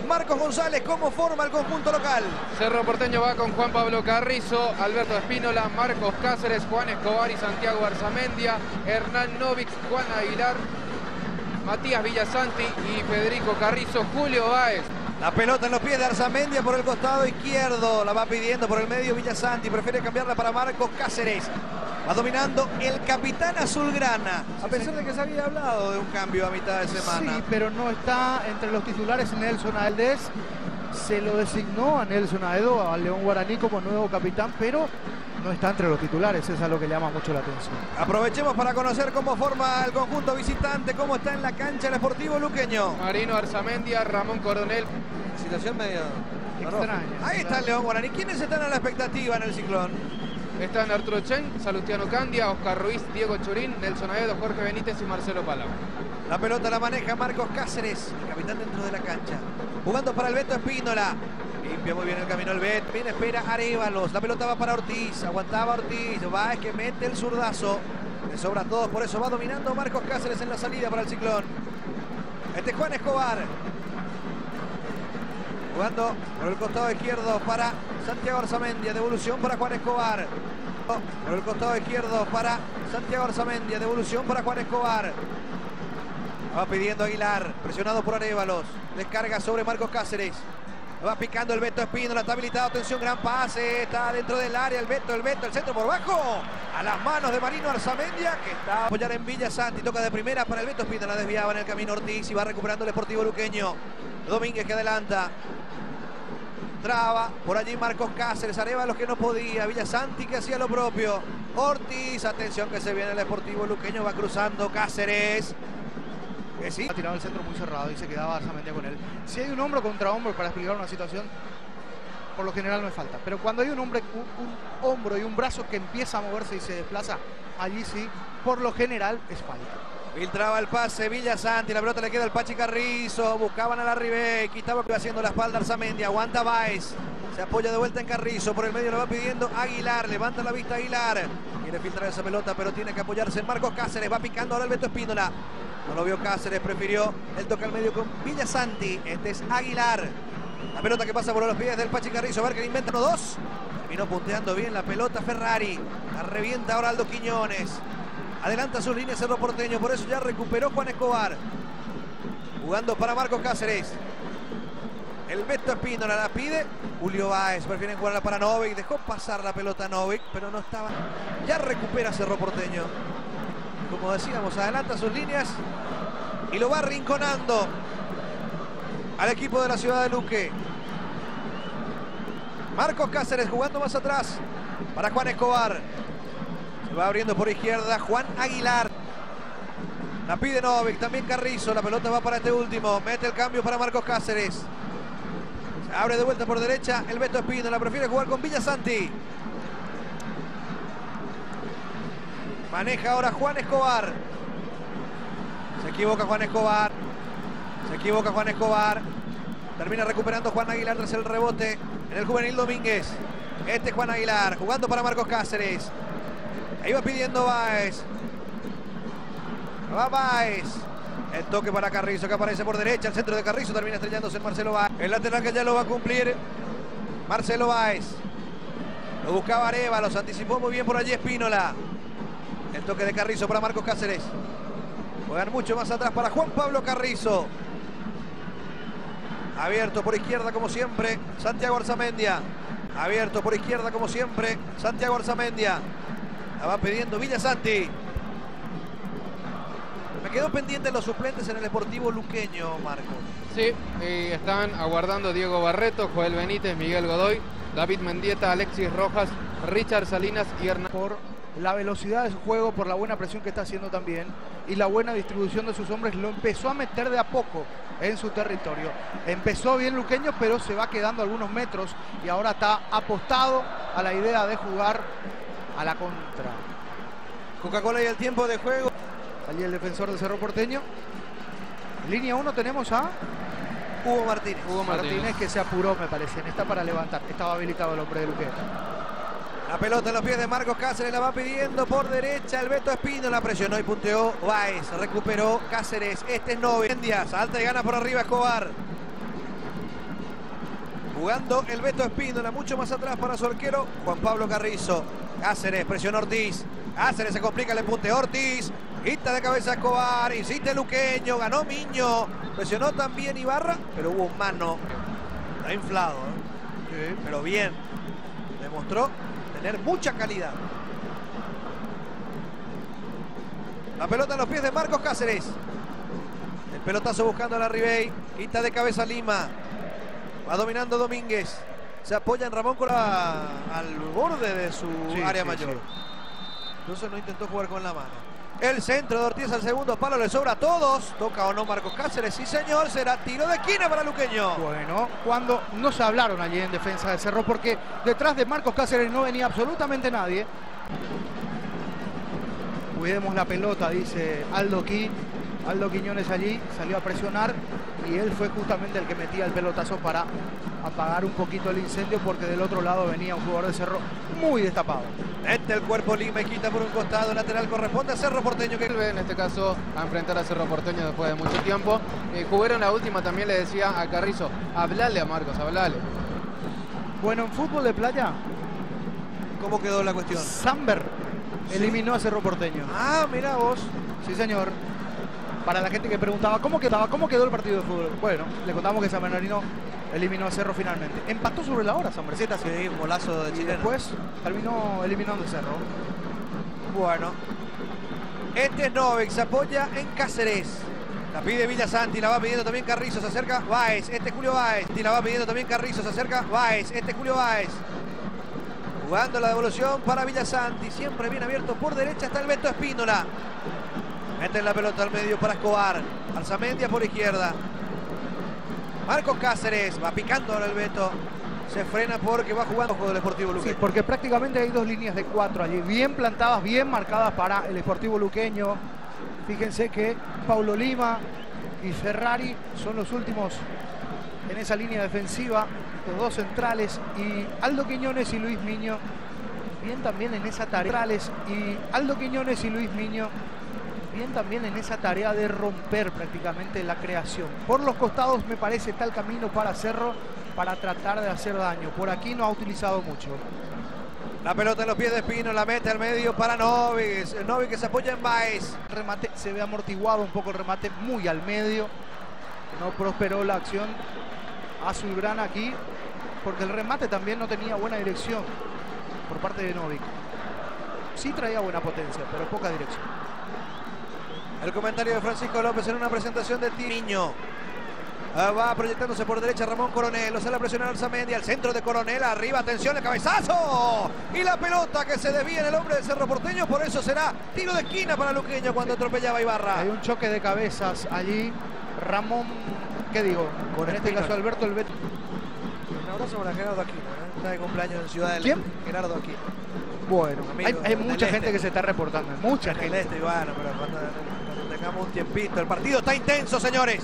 Marcos González, ¿cómo forma el conjunto local? Cerro Porteño va con Juan Pablo Carrizo, Alberto Espínola, Marcos Cáceres, Juan Escobar y Santiago Arzamendia, Hernán Novik, Juan Aguilar, Matías Villasanti y Federico Carrizo, Julio Báez. La pelota en los pies de Arzamendia por el costado izquierdo. La va pidiendo por el medio Villasanti. Prefiere cambiarla para Marcos Cáceres. Va dominando el capitán azulgrana. A pesar de que se había hablado de un cambio a mitad de semana. Sí, pero no está entre los titulares Nelson Aldés. Se lo designó a Nelson Aedo, al León Guaraní, como nuevo capitán, pero no está entre los titulares. Eso es lo que le llama mucho la atención. Aprovechemos para conocer cómo forma el conjunto visitante, cómo está en la cancha el Sportivo Luqueño. Marino Arzamendia, Ramón Coronel. Situación medio extraña. Ahí está el León Guaraní. ¿Quiénes están a la expectativa en el ciclón? Están Arturo Chen, Salustiano Candia, Oscar Ruiz, Diego Churín, Nelson Aedo, Jorge Benítez y Marcelo Palau. La pelota la maneja Marcos Cáceres, el capitán dentro de la cancha. Jugando para el Beto Espínola. Limpia muy bien el camino el Beto. Bien espera Arévalos. La pelota va para Ortiz. Aguantaba Ortiz. Va, es que mete el zurdazo. Le sobra a todos, por eso va dominando Marcos Cáceres en la salida para el ciclón. Este es Juan Escobar. Jugando por el costado izquierdo para Santiago Arzamendia. Devolución para Juan Escobar. Por el costado izquierdo para Santiago Arzamendia. Devolución para Juan Escobar. Va pidiendo Aguilar. Presionado por Arévalos. Descarga sobre Marcos Cáceres. Va picando el Beto Espínola. Está habilitado. Atención, gran pase. Está dentro del área. El centro por bajo. A las manos de Marino Arzamendia, que está a apoyar en Villasanti. Toca de primera para el Beto Espínola. Desviaba en el camino Ortiz y va recuperando el Sportivo Luqueño. Domínguez que adelanta. Traba por allí Marcos Cáceres. Arévalos que no podía. Villasanti que hacía lo propio. Ortiz. Atención que se viene el Sportivo Luqueño. Va cruzando Cáceres. Que sí. Ha tirado el centro muy cerrado y se quedaba Arzamendia con él. Si hay un hombro contra hombro para explicar una situación, por lo general no es falta. Pero cuando hay un hombro y un brazo que empieza a moverse y se desplaza, allí sí, por lo general es falta. Filtraba el pase Villasanti, la pelota le queda al Pachi Carrizo, buscaban a la Ribey, estaba haciendo la espalda Arzamendia, aguanta Báez, se apoya de vuelta en Carrizo, por el medio lo va pidiendo Aguilar, levanta la vista Aguilar, quiere filtrar esa pelota pero tiene que apoyarse en Marcos Cáceres, va picando ahora el Beto Espínola, no lo vio Cáceres, prefirió el toque al medio con Villasanti, este es Aguilar, la pelota que pasa por los pies del Pachi Carrizo, a ver que le inventan los dos, terminó punteando bien la pelota Ferrari, la revienta ahora Aldo Quiñones. Adelanta sus líneas Cerro Porteño, por eso ya recuperó Juan Escobar. Jugando para Marcos Cáceres. El Beto Espínola la pide. Julio Báez, prefieren jugarla para Novik. Dejó pasar la pelota a Novik, pero no estaba. Ya recupera Cerro Porteño. Como decíamos, adelanta sus líneas y lo va arrinconando al equipo de la ciudad de Luque. Marcos Cáceres jugando más atrás para Juan Escobar. Va abriendo por izquierda Juan Aguilar. La pide Novik, también Carrizo. La pelota va para este último. Mete el cambio para Marcos Cáceres. Se abre de vuelta por derecha el Beto Espínola. Prefiere jugar con Villasanti. Maneja ahora Juan Escobar. Se equivoca Juan Escobar. Se equivoca Juan Escobar. Termina recuperando Juan Aguilar tras el rebote en el juvenil Domínguez. Este es Juan Aguilar jugando para Marcos Cáceres. Ahí va pidiendo Báez. Va Báez. El toque para Carrizo que aparece por derecha. El centro de Carrizo termina estrellándose en Marcelo Báez. El lateral que ya lo va a cumplir Marcelo Báez. Lo buscaba Arévalos. Anticipó muy bien por allí Espínola. El toque de Carrizo para Marcos Cáceres. Juegan mucho más atrás para Juan Pablo Carrizo. Abierto por izquierda como siempre Santiago Arzamendia. Abierto por izquierda como siempre Santiago Arzamendia. La va pidiendo Villasanti. Me quedó pendiente los suplentes en el Sportivo Luqueño, Marcos. Sí, están aguardando Diego Barreto, Joel Benítez, Miguel Godoy, David Mendieta, Alexis Rojas, Richard Salinas y Hernán. Por la velocidad de su juego, por la buena presión que está haciendo también y la buena distribución de sus hombres, lo empezó a meter de a poco en su territorio. Empezó bien Luqueño, pero se va quedando algunos metros y ahora está apostado a la idea de jugar a la contra. Coca-Cola y el tiempo de juego. Allí el defensor de Cerro Porteño. Línea 1 tenemos a Hugo Martínez. Hugo Martínez que se apuró, me parece. Está para levantar. Estaba habilitado el hombre de Luque. La pelota en los pies de Marcos Cáceres. La va pidiendo por derecha el Beto Espínola. La presionó y punteó Báez. Recuperó Cáceres. Este es Novik. Salta y gana por arriba Escobar. Jugando el Beto Espíndola, mucho más atrás para su arquero, Juan Pablo Carrizo. Cáceres, presiona Ortiz. Cáceres se complica el empute. Ortiz, quita de cabeza Escobar, insiste Luqueño, ganó Miño. Presionó también Ibarra, pero hubo mano. Está inflado, ¿eh? Sí. Pero bien. Demostró tener mucha calidad. La pelota en los pies de Marcos Cáceres. El pelotazo buscando a la Ribey. Quita de cabeza Lima. Va dominando Domínguez. Se apoya en Ramón con al borde de su área mayor. Sí. Entonces no intentó jugar con la mano. El centro de Ortiz al segundo palo le sobra a todos. Toca o no Marcos Cáceres. Sí, señor. Será tiro de esquina para Luqueño. Bueno, cuando no se hablaron allí en defensa de Cerro, porque detrás de Marcos Cáceres no venía absolutamente nadie. Cuidemos la pelota, dice Aldo Quiñones allí, salió a presionar y él fue justamente el que metía el pelotazo para apagar un poquito el incendio, porque del otro lado venía un jugador de Cerro muy destapado. Mete el cuerpo Lima y quita por un costado, lateral corresponde a Cerro Porteño, que vuelve en este caso a enfrentar a Cerro Porteño después de mucho tiempo. Jugaron la última, también le decía a Carrizo, hablale a Marcos, hablale. Bueno, en fútbol de playa, ¿cómo quedó la cuestión? Samber eliminó a Cerro Porteño. Ah, mira vos. Sí, señor. Para la gente que preguntaba cómo quedó el partido de fútbol. Bueno, le contamos que San Bernardino eliminó a Cerro finalmente. Empató sobre la hora San Bernardino. Sí, un golazo de chileno. Y después terminó eliminando a Cerro. Bueno. Este es Novik, se apoya en Cáceres. La pide Villasanti, la va pidiendo también Carrizo, se acerca Báez. Este es Julio Báez. Y la va pidiendo también Carrizo, se acerca Báez. Este es Julio Báez. Jugando la devolución para Villasanti. Siempre bien abierto por derecha está el Beto Espíndola. Meten la pelota al medio para Escobar. Arzamendia por izquierda. Marcos Cáceres va picando ahora el Beto. Se frena porque va jugando con el Sportivo Luqueño. Sí, porque prácticamente hay dos líneas de 4 allí, bien plantadas, bien marcadas para el Sportivo Luqueño. Fíjense que Paulo Lima y Ferrari son los últimos en esa línea defensiva, los dos centrales, y Aldo Quiñones y Luis Miño bien también en esa tarea. Bien también en esa tarea de romper prácticamente la creación. Por los costados me parece está el camino para Cerro para tratar de hacer daño. Por aquí no ha utilizado mucho. La pelota en los pies de Espino, la mete al medio para Novik. Novik que se apoya en Báez. El remate se ve amortiguado un poco, el remate muy al medio. No prosperó la acción azulgrana aquí, porque el remate también no tenía buena dirección por parte de Novik. Sí traía buena potencia, pero poca dirección. El comentario de Francisco López en una presentación de Niño. Va proyectándose por derecha Ramón Coronel. Lo sale a presionar Arzamendia. Al centro de Coronel. Arriba, atención, el cabezazo. Y la pelota que se desvía en el hombre de Cerro Porteño. Por eso será tiro de esquina para Luqueño cuando atropellaba a Ibarra. Hay un choque de cabezas allí. Ramón, ¿qué digo? En este caso Alberto el Beto. Un abrazo para Gerardo Aquino, ¿eh? Está de cumpleaños en Ciudad del Este. ¿Quién? Gerardo Aquino. Bueno, hay mucha gente que se está reportando. Mucha gente. Este, bueno, pero cuando tengamos un tiempito. El partido está intenso, señores.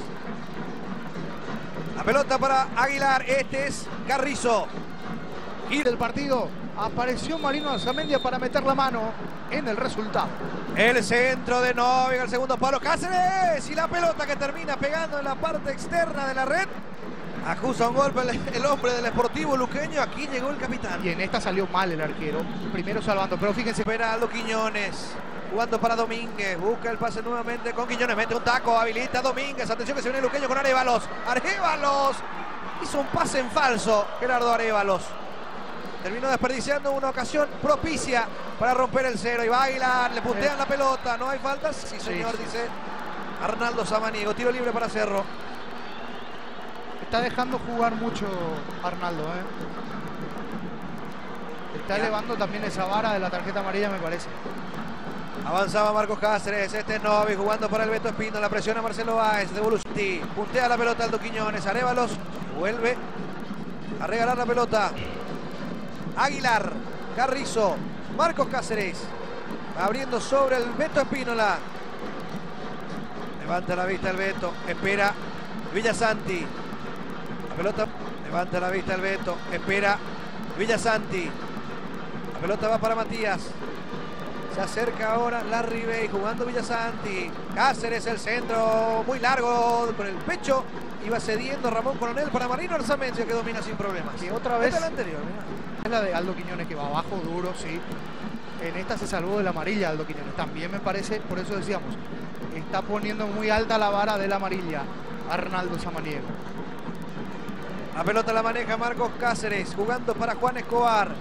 La pelota para Aguilar. Este es Carrizo. Y del partido apareció Marino Arzamendia para meter la mano en el resultado. El centro de Novik al segundo palo. Cáceres. Y la pelota que termina pegando en la parte externa de la red. Acusa un golpe el hombre del Sportivo Luqueño. Aquí llegó el capitán. Y en esta salió mal el arquero. Primero salvando, pero fíjense. Espera Aldo Quiñones. Jugando para Domínguez. Busca el pase nuevamente con Quiñones. Mete un taco. Habilita Domínguez. Atención que se viene Luqueño con Arévalos. Arévalos. Hizo un pase en falso. Gerardo Arévalos. Terminó desperdiciando una ocasión propicia para romper el cero. Y va Aguilar. Le puntean la pelota. ¿No hay faltas? Sí, señor, sí. Dice Arnaldo Samaniego. Tiro libre para Cerro. Está dejando jugar mucho Arnaldo, ¿eh? Está elevando también esa vara de la tarjeta amarilla, me parece. Avanzaba Marcos Cáceres. Este es Novik jugando para el Beto Espino. La presiona Marcelo Báez. Devolución. Puntea la pelota Aldo Quiñones. Arévalos vuelve a regalar la pelota. Aguilar. Carrizo. Marcos Cáceres. Abriendo sobre el Beto Espínola. Levanta la vista el Beto. Espera Villasanti. La pelota. Levanta la vista el Beto. Espera Villasanti. La pelota va para Matías. Se acerca ahora la Ribey jugando Villasanti. Cáceres el centro muy largo con el pecho Iba cediendo Ramón Coronel para Marino Arzamendia, que domina sin problemas. Que otra vez es la anterior, mirá. es la de Aldo Quiñones, que va abajo duro, sí. En esta se salvó de la amarilla Aldo Quiñones. También me parece, por eso decíamos, está poniendo muy alta la vara de la amarilla Arnaldo Samaniego. La pelota la maneja Marcos Cáceres, jugando para Juan Escobar.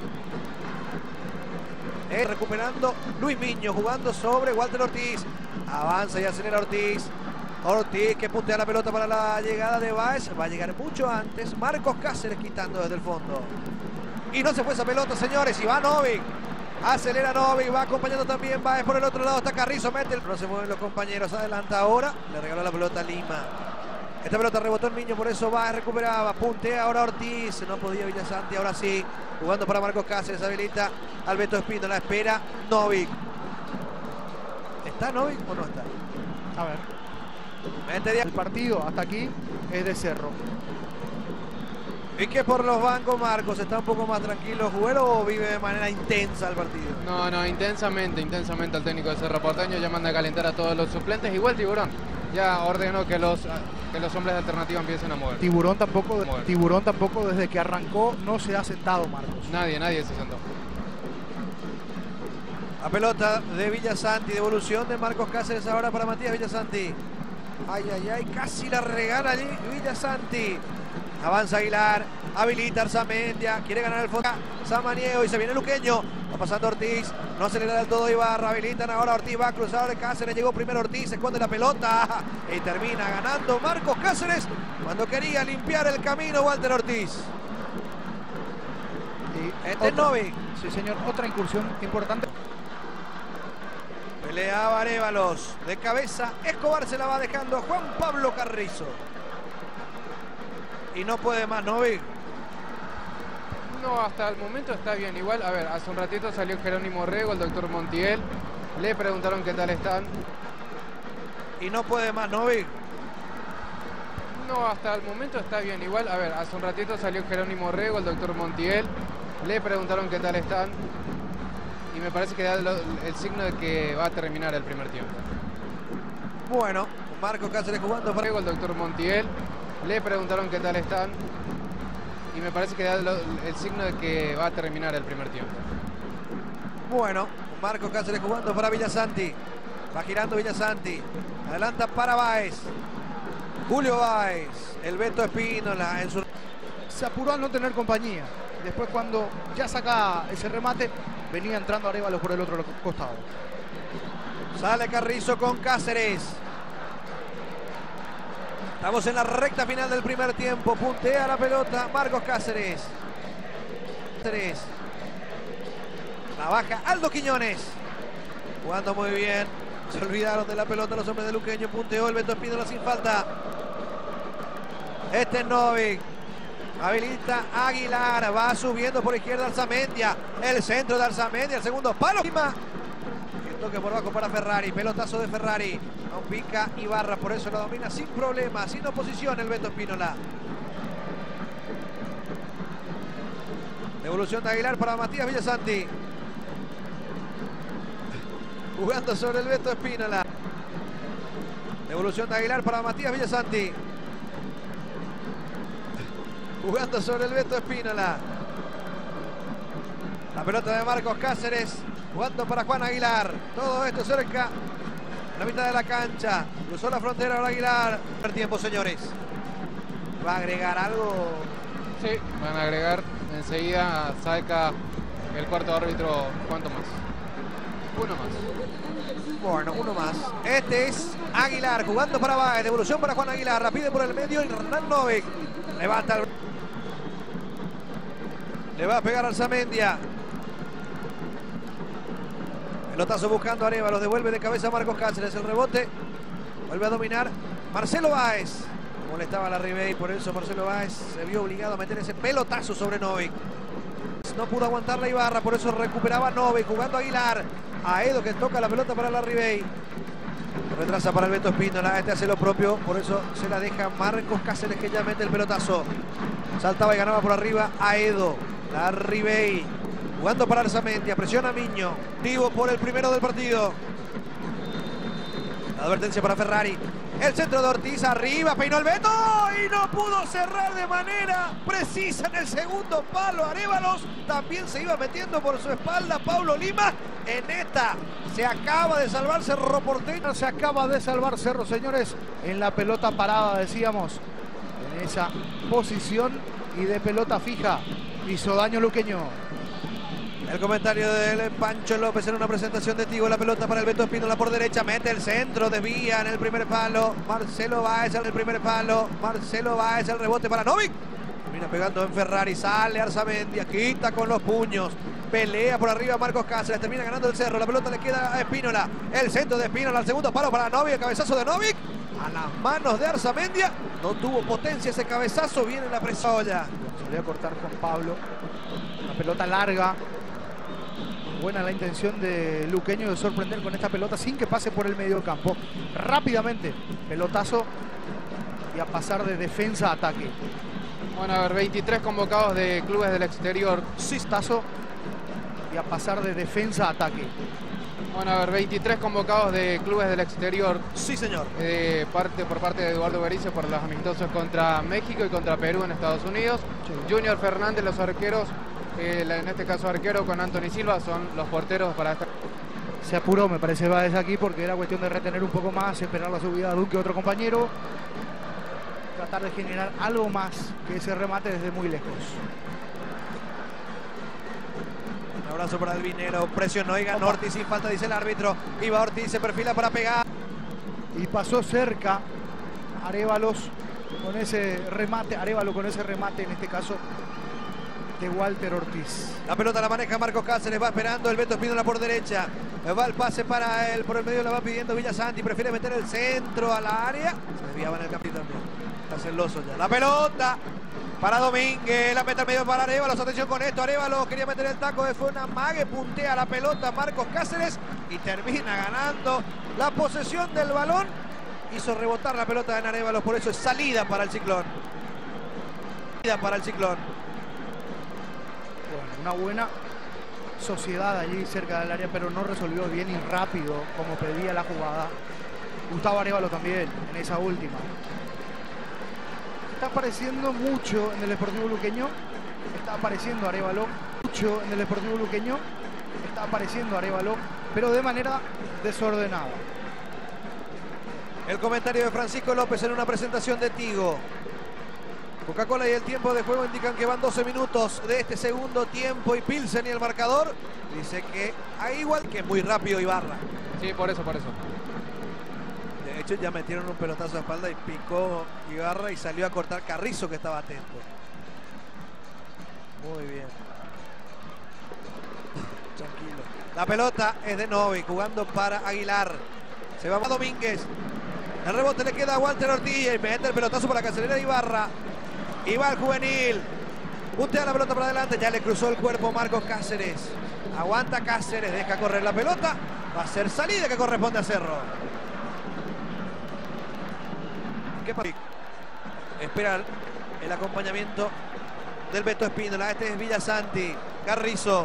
Recuperando Luis Miño, jugando sobre Walter Ortiz. Avanza y acelera Ortiz. Ortiz que puntea la pelota para la llegada de Báez. Va a llegar mucho antes. Marcos Cáceres quitando desde el fondo. Y no se fue esa pelota, señores. Y va Novik. Acelera Novik. Va acompañando también Báez por el otro lado. Está Carrizo. Mete el... No se mueven los compañeros. Adelanta ahora. Le regaló la pelota a Lima. Esta pelota rebotó el Miño. Por eso Báez recuperaba. Puntea ahora Ortiz. No podía Villasanti. Ahora sí. Jugando para Marcos Cáceres. Habilita al Beto Espino. La espera Novik. ¿Está Novik o no está? A ver. El partido hasta aquí es de Cerro. ¿Y que por los bancos, Marcos, está un poco más tranquilo Jubelo o vive de manera intensa el partido? No, intensamente el técnico de Cerro Porteño. Ya manda a calentar a todos los suplentes. Igual Tiburón ya ordenó que los hombres de alternativa empiecen a mover. Tiburón tampoco desde que arrancó no se ha sentado, Marcos. Nadie se sentó. La pelota de Villasanti, devolución de Marcos Cáceres ahora para Matías Villasanti. Ay, casi la regala allí Villasanti. Avanza Aguilar, habilita Arzamendia, quiere ganar el fondo Samaniego y se viene Luqueño. Va pasando Ortiz, no acelera del todo Ibarra, habilitan ahora Ortiz, va a cruzar de Cáceres, llegó primero Ortiz, se esconde la pelota y termina ganando Marcos Cáceres cuando quería limpiar el camino Walter Ortiz. Y este es Novik. Sí, señor, otra incursión importante. Peleaba Arévalos, de cabeza Escobar se la va dejando Juan Pablo Carrizo. Y no puede más Novik. No, hasta el momento está bien. Igual, a ver, hace un ratito salió Jerónimo Rego, el doctor Montiel. Le preguntaron qué tal están. Y no puede más Novik. No, hasta el momento está bien. Igual, a ver, hace un ratito salió Jerónimo Rego, el doctor Montiel. Le preguntaron qué tal están. Y me parece que da el signo de que va a terminar el primer tiempo. Bueno, Marcos Cáceres jugando para el doctor Montiel. Le preguntaron qué tal están. Y me parece que da el signo de que va a terminar el primer tiempo. Bueno, Marcos Cáceres jugando para Villasanti. Va girando Villasanti. Adelanta para Báez. Julio Báez. El Beto Espínola en su... Se apuró a no tener compañía. Después cuando ya saca ese remate, venía entrando Arévalos por el otro costado. Sale Carrizo con Cáceres. Estamos en la recta final del primer tiempo. Puntea la pelota Marcos Cáceres. La baja Aldo Quiñones. Jugando muy bien. Se olvidaron de la pelota los hombres de Luqueño. Punteó el Beto Espínola sin falta. Este es Novik. Habilita Aguilar. Va subiendo por izquierda Arzamendia. El centro de Arzamendia. El segundo palo. El toque por abajo para Ferrari. Pelotazo de Ferrari. No pica Ibarra. Por eso la domina sin problema. Sin oposición el Beto Espínola. Devolución de Aguilar para Matías Villasanti. Jugando sobre el Beto Espínola. Devolución de Aguilar para Matías Villasanti. Jugando sobre el Beto Espínola. La pelota de Marcos Cáceres. Jugando para Juan Aguilar. Todo esto cerca. La mitad de la cancha. Cruzó la frontera ahora Aguilar. El tiempo, señores. ¿Va a agregar algo? Sí, van a agregar. Enseguida saca el cuarto árbitro. ¿Cuánto más? Uno más. Bueno, uno más. Este es Aguilar jugando para Báez. Devolución para Juan Aguilar. Rapide por el medio. Y Hernán Novik levanta el... Le va a pegar al Arzamendia. Pelotazo buscando a Arévalos. Devuelve de cabeza a Marcos Cáceres. El rebote. Vuelve a dominar Marcelo Báez. Molestaba a la Ribey. Por eso Marcelo Báez se vio obligado a meter ese pelotazo sobre Novik. No pudo aguantar la Ibarra. Por eso recuperaba Novik. Jugando a Aguilar. Aedo que toca la pelota para la Ribey. Retrasa para el Beto Espínola. Este hace lo propio. Por eso se la deja Marcos Cáceres, que ya mete el pelotazo. Saltaba y ganaba por arriba Aedo. La Ribey. Jugando para Arzamendia. Presiona Miño. Vivo por el primero del partido. La advertencia para Ferrari. El centro de Ortiz arriba, peinó el Beto y no pudo cerrar de manera precisa en el segundo palo. Arévalos también se iba metiendo por su espalda. Paulo Lima en esta. Se acaba de salvar Cerro Porteño. Se acaba de salvar Cerro, señores, en la pelota parada, decíamos. En esa posición y de pelota fija. Hizo daño Luqueño. El comentario del Pancho López en una presentación de Tigo. La pelota para el Beto Espínola por derecha. Mete el centro, desvía en el primer palo. Marcelo Báez en el primer palo. Marcelo Báez, el rebote para Novik. Termina pegando en Ferrari. Sale Arzamendia, quita con los puños. Pelea por arriba Marcos Cáceres. Termina ganando el Cerro. La pelota le queda a Espínola. El centro de Espínola al segundo palo para Novik. El cabezazo de Novik a las manos de Arzamendia. No tuvo potencia ese cabezazo. Viene la presión. Salió a cortar con Pablo. Una pelota larga. Buena la intención de Luqueño de sorprender con esta pelota sin que pase por el medio campo. Rápidamente, pelotazo y a pasar de defensa a ataque. Bueno, a ver, 23 convocados de clubes del exterior. Cistazo y a pasar de defensa a ataque. Bueno, a ver, 23 convocados de clubes del exterior. Sí, señor. Por parte de Eduardo Berizzo por los amistosos contra México y contra Perú en Estados Unidos. Sí. Junior Fernández, los arqueros. En este caso arquero con Anthony Silva son los porteros para esta. Se apuró, me parece, Báez aquí porque era cuestión de retener un poco más, esperar la subida de Duque, otro compañero, tratar de generar algo más que ese remate desde muy lejos. Un abrazo para Albinero, presionó y ganó Ortiz sin falta, dice el árbitro. Iba Ortiz, se perfila para pegar. Y pasó cerca Arévalos con ese remate, Arévalo con ese remate en este caso de Walter Ortiz. La pelota la maneja Marcos Cáceres, va esperando el Beto Espínola por derecha. Va el pase para él, por el medio la va pidiendo Villasanti, prefiere meter el centro a la área. Se desviaba en el campito también. Está celoso ya. La pelota para Domínguez, la mete al medio para Arévalos. Atención con esto, Arévalos quería meter el taco, fue una mague, puntea la pelota Marcos Cáceres y termina ganando la posesión del balón. Hizo rebotar la pelota en Arévalos, por eso es salida para el Ciclón. Salida para el Ciclón. Una buena sociedad allí cerca del área, pero no resolvió bien y rápido como pedía la jugada. Gustavo Arévalo también en esa última. Está apareciendo mucho en el Deportivo Luqueño. Está apareciendo Arévalo. Mucho en el Deportivo Luqueño. Está apareciendo Arévalo, pero de manera desordenada. El comentario de Francisco López en una presentación de Tigo. Coca-Cola y el tiempo de juego indican que van 12 minutos de este segundo tiempo y Pilsen y el marcador dice que hay igual que muy rápido Ibarra. Sí, por eso. De hecho ya metieron un pelotazo a espalda y picó Ibarra y salió a cortar Carrizo que estaba atento. Muy bien. Tranquilo. La pelota es de Novik jugando para Aguilar. Se va a Domínguez. El rebote le queda a Walter Ortiz y mete el pelotazo para la cancelera de Ibarra. Y va el juvenil. Puntea la pelota para adelante. Ya le cruzó el cuerpo Marcos Cáceres. Aguanta Cáceres. Deja correr la pelota. Va a ser salida que corresponde a Cerro. ¿Qué pasa? Espera el acompañamiento del Beto Espínola. Este es Villasanti. Carrizo.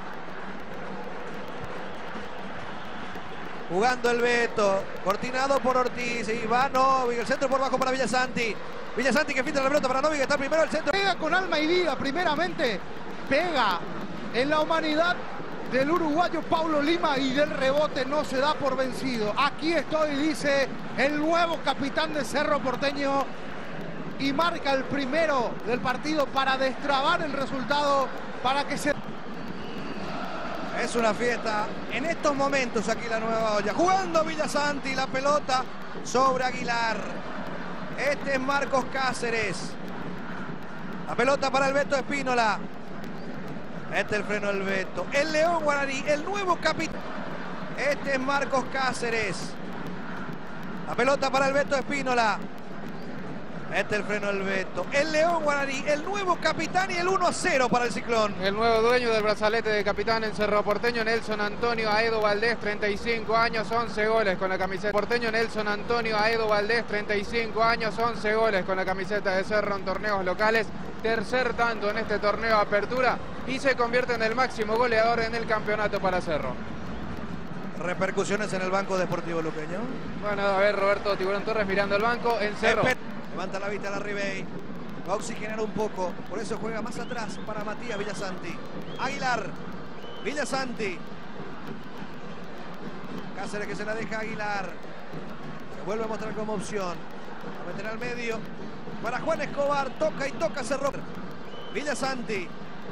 Jugando el Beto. Cortinado por Ortiz. Y va Novik. El centro por bajo para Villasanti. Villasanti que filtra la pelota para Novik, está primero el centro. Pega con alma y vida, primeramente. Pega en la humanidad del uruguayo Paulo Lima y del rebote no se da por vencido. Aquí estoy, dice el nuevo capitán de Cerro Porteño. Y marca el primero del partido para destrabar el resultado, para que se... Es una fiesta en estos momentos aquí la Nueva Olla. Jugando Villasanti, la pelota sobre Aguilar. Este es Marcos Cáceres. La pelota para el Beto Espínola. Este es el freno del Beto. El León Guaraní, el nuevo capitán. Este es Marcos Cáceres. La pelota para el Beto Espínola. Este es el freno del Beto. El León Guaraní, el nuevo capitán y el 1-0 para el Ciclón. El nuevo dueño del brazalete de capitán en Cerro Porteño, Nelson Antonio Aedo Valdés, 35 años, 11 goles con la camiseta. Porteño, Nelson Antonio Aedo Valdés, 35 años, 11 goles con la camiseta de Cerro en torneos locales. Tercer tanto en este torneo de apertura y se convierte en el máximo goleador en el campeonato para Cerro. Repercusiones en el banco deportivo luqueño. Bueno, a ver, Roberto Tiburón Torres mirando el banco en Cerro. Levanta la vista a la Ribey. Va a oxigenar un poco. Por eso juega más atrás para Matías Villasanti. Aguilar. Villasanti. Cáceres que se la deja a Aguilar. Se vuelve a mostrar como opción. A meter al medio. Para Juan Escobar. Toca y toca Cerro. Villasanti.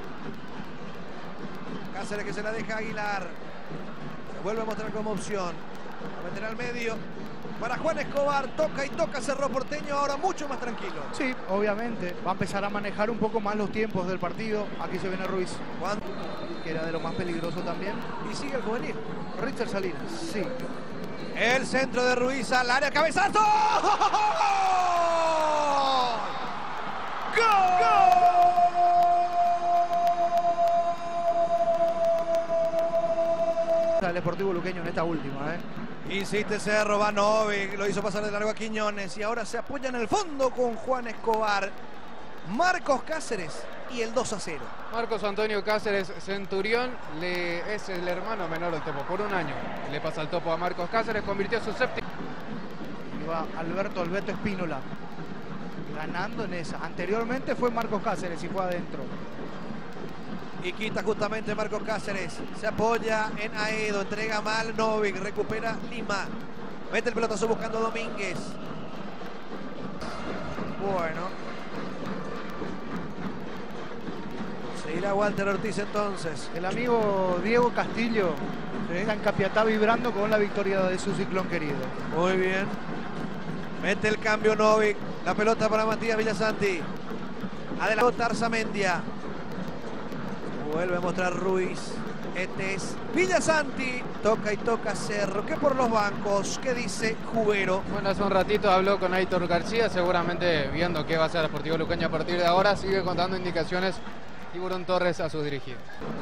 Cáceres que se la deja a Aguilar. Se vuelve a mostrar como opción. A meter al medio. Para Juan Escobar, toca y toca Cerro Porteño, ahora mucho más tranquilo. Sí, obviamente. Va a empezar a manejar un poco más los tiempos del partido. Aquí se viene Ruiz, Juan, que era de lo más peligroso también. y sigue el juvenil. Richard Salinas, sí. El centro de Ruiz al área, cabezazo. ¡Gol! El Sportivo Luqueño en esta última, Insiste Cerro, va Novik, lo hizo pasar de largo a Quiñones y ahora se apoya en el fondo con Juan Escobar. Marcos Cáceres y el 2-0. Marcos Antonio Cáceres Centurión es el hermano menor del Topo, por un año. Le pasa el Topo a Marcos Cáceres, convirtió su séptimo. Y va Alberto Espínola ganando en esa. Anteriormente fue Marcos Cáceres y fue adentro. Y quita justamente Marcos Cáceres. Se apoya en Aedo. Entrega mal Novik. Recupera Lima. Mete el pelotazo buscando a Domínguez. Bueno. Se irá Walter Ortiz entonces. El amigo Diego Castillo está en Capiatá vibrando con la victoria de su Ciclón querido. Muy bien. Mete el cambio Novik. La pelota para Matías Villasanti. Adelantó Tarzamendia. Vuelve a mostrar Ruiz. Este es Villasanti. Toca y toca Cerro. Que por los bancos. ¿Qué dice Jubero? Bueno, hace un ratito habló con Aitor García, seguramente viendo qué va a hacer el Sportivo Luqueño a partir de ahora. Sigue contando indicaciones Tiburón Torres a sus dirigidos.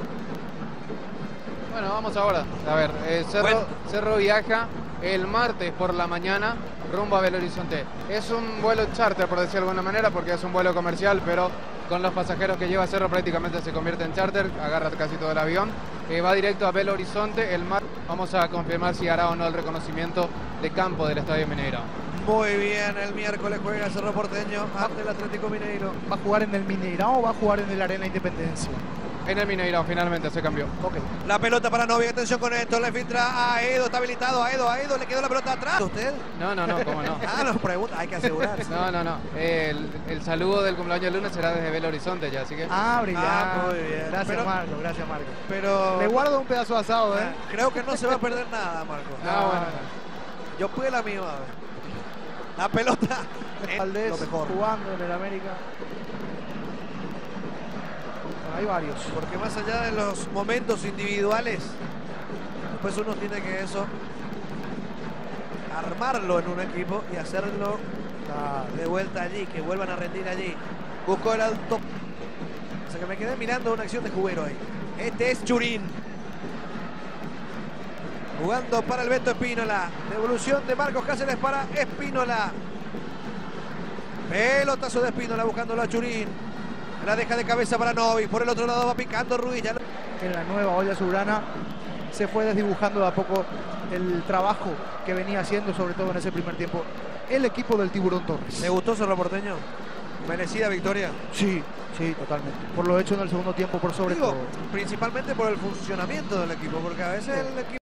Bueno, vamos ahora. A ver, Cerro viaja el martes por la mañana rumbo a Belo Horizonte. Es un vuelo charter, por decirlo de alguna manera, porque es un vuelo comercial, pero con los pasajeros que lleva Cerro prácticamente se convierte en charter, agarra casi todo el avión. Va directo a Belo Horizonte el martes. Vamos a confirmar si hará o no el reconocimiento de campo del Estadio Mineiro. Muy bien, el miércoles juega Cerro Porteño ante el Atlético Mineiro. ¿Va a jugar en el Mineirão o va a jugar en el Arena Independencia? En el Mineirão finalmente se cambió. Ok. La pelota para Novik, atención con esto, le filtra a Aedo, está habilitado Aedo, le quedó la pelota atrás. ¿Usted? No, cómo no. Nos pregunta, hay que asegurarse. No. El saludo del cumpleaños del lunes será desde Belo Horizonte ya, así que... Brillante. Muy bien. Gracias, Marco, gracias, Marco. Pero le guardo un pedazo de asado, creo que no se va a perder nada, Marco. Bueno. Yo pude la misma. La pelota es Valdés lo mejor. jugando en el América. Hay varios. Porque más allá de los momentos individuales, después uno tiene que armarlo en un equipo y hacerlo de vuelta allí, que vuelvan a rendir allí. Buscó el alto. O sea que me quedé mirando una acción de Jubero ahí. Este es Churín. Jugando para el Beto Espínola. Devolución de Marcos Cáceres para Espínola. Pelotazo de Espínola buscándolo a Churín. La deja de cabeza para Novik. Por el otro lado va picando Ruiz. Ya no... En la nueva olla azulgrana se fue desdibujando de a poco el trabajo que venía haciendo, sobre todo en ese primer tiempo, el equipo del Tiburón Torres. ¿Le gustó Cerro Porteño? ¿Merecida victoria? Sí, totalmente. Por lo hecho en el segundo tiempo, por sobre todo. Principalmente por el funcionamiento del equipo, porque a veces el equipo...